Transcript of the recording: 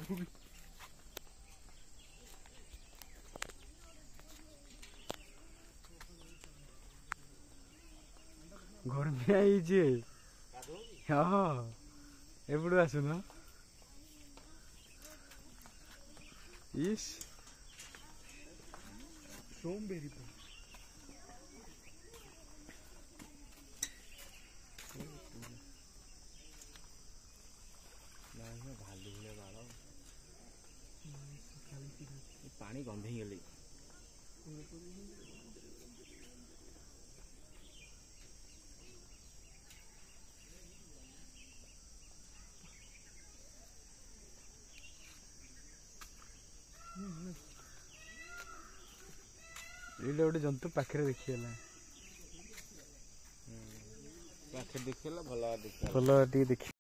घर में आई जे हाँ एपड़ू आसुन इस सोमबेरी भालू बाड़ पानी गंधे गले ये गोटे जंतु पाखे देखिएला पाखे देखिएला भल भल देखी